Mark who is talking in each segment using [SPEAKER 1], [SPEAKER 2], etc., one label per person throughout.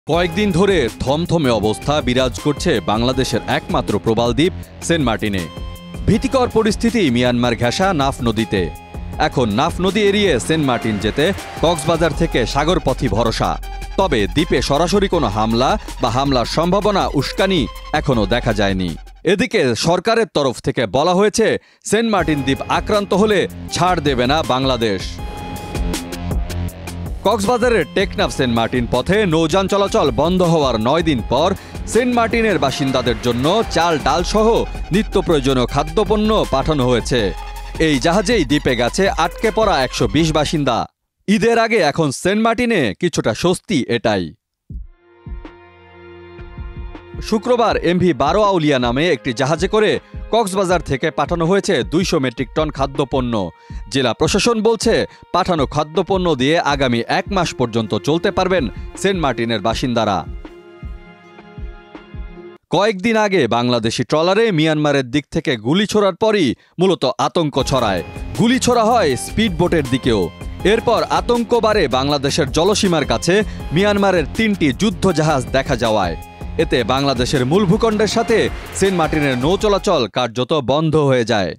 [SPEAKER 1] কয়েকদিন ধরে থমথমে অবস্থা বিরাজ করছে বাংলাদেশের একমাত্র প্রবাল দ্বীপ সেন্ট মার্টিনে। ভীতিকর পরিস্থিতি মিয়ানমার ঘেঁষা নাফ নদীতে। এখন নাফ নদী এড়িয়ে সেন্ট মার্টিন যেতে কক্সবাজার থেকে সাগরপথই ভরসা। তবে দ্বীপে সরাসরি কোনো হামলা বা হামলার সম্ভাবনা উস্কানি এখনও দেখা যায়নি। এদিকে সরকারের তরফ থেকে বলা হয়েছে, সেন্ট মার্টিন দ্বীপ আক্রান্ত হলে ছাড় দেবে না বাংলাদেশ। কক্সবাজারের টেকনাফ সেন্ট মার্টিন পথে নৌযান চলাচল বন্ধ হওয়ার ৯ দিন পর সেন্ট মার্টিনের বাসিন্দাদের জন্য চাল ডাল সহ নিত্য প্রয়োজনীয় খাদ্যপণ্য পাঠানো হয়েছে। এই জাহাজেই দ্বীপে গেছে আটকে পড়া ১২০ বাসিন্দা। ঈদের আগে এখন সেন্ট মার্টিনে কিছুটা স্বস্তি এটাই। শুক্রবার MV-12 আউলিয়া নামে একটি জাহাজে করে কক্সবাজার থেকে পাঠানো হয়েছে ২০০ মেট্রিক টন খাদ্যপণ্য। জেলা প্রশাসন বলছে, পাঠানো খাদ্যপণ্য দিয়ে আগামী ১ মাস পর্যন্ত চলতে পারবেন সেন্ট মার্টিনের বাসিন্দারা। কয়েকদিন আগে বাংলাদেশি ট্রলারে মিয়ানমারের দিক থেকে গুলি ছোড়ার পরই মূলত আতঙ্ক ছড়ায়। গুলি ছোড়া হয় স্পিড বোটের দিকেও। এরপর আতঙ্ক বাড়ে বাংলাদেশের জলসীমার কাছে মিয়ানমারের ৩টি যুদ্ধ জাহাজ দেখা যাওয়ায়। এতে বাংলাদেশের মূল ভূখণ্ডের সাথে সেন্ট মার্টিনের নৌ চলাচল কার্যত বন্ধ হয়ে যায়।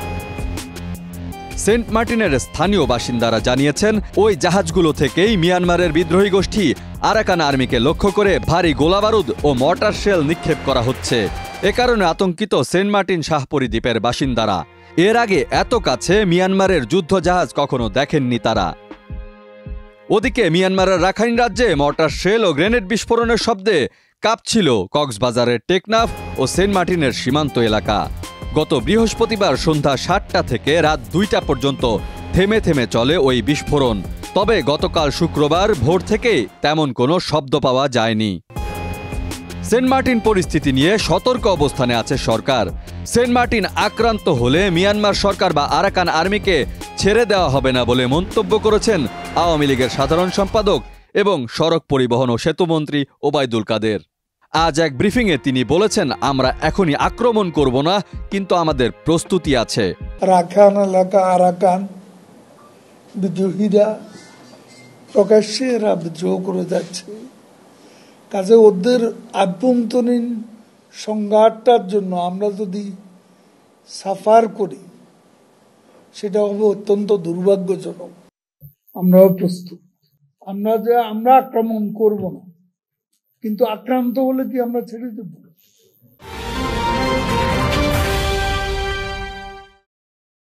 [SPEAKER 1] সেন্ট মার্টিনের স্থানীয় বাসিন্দারা জানিয়েছেন, ওই জাহাজগুলো থেকেই মিয়ানমারের বিদ্রোহী গোষ্ঠী আরাকান আর্মিকে লক্ষ্য করে ভারী গোলাবারুদ ও মর্টার শেল নিক্ষেপ করা হচ্ছে। এ কারণে আতঙ্কিত সেন্ট মার্টিন শাহপরী দ্বীপের বাসিন্দারা। এর আগে এত কাছে মিয়ানমারের যুদ্ধ জাহাজ কখনো দেখেননি তারা। ওদিকে মিয়ানমারের রাখাইন রাজ্যে মর্টার শেল ও গ্রেনেড বিস্ফোরণের শব্দে কাঁপছিল কক্সবাজারের টেকনাফ ও সেন্ট মার্টিনের সীমান্ত এলাকা। গত বৃহস্পতিবার সন্ধ্যা ৭টা থেকে রাত ২টা পর্যন্ত থেমে থেমে চলে ওই বিস্ফোরণ। তবে গতকাল শুক্রবার ভোর থেকে তেমন কোনো শব্দ পাওয়া যায়নি। সেন্ট মার্টিন পরিস্থিতি নিয়ে সতর্ক অবস্থানে আছে সরকার। সেন্ট মার্টিন আক্রান্ত হলে মিয়ানমার সরকার বা আরাকান আর্মিকে ছেড়ে দেওয়া হবে না বলে মন্তব্য করেছেন আওয়ামী লীগের সাধারণ সম্পাদক এবং সড়ক পরিবহন ও সেতুমন্ত্রী ওবায়দুল কাদের। আজ এক ব্রিফিংয়ে তিনি বলেছেন, আমরা এখনই আক্রমণ করব না, কিন্তু আমাদের প্রস্তুতি আছে।
[SPEAKER 2] রাখাইন এলাকা আরাকান বিদ্রোহীরা প্রকাশ্যে এরা বিদ্রোহ করে যাচ্ছে। কাজে ওদের আভ্যন্তরীণ সংঘাতটার জন্য আমরা যদি সাফার করি, সেটা হবে অত্যন্ত দুর্ভাগ্যজনক। আমরাও প্রস্তুত। আমরা আক্রমণ করব না, কিন্তু আক্রান্ত হলে কি আমরা ছেড়ে দেব?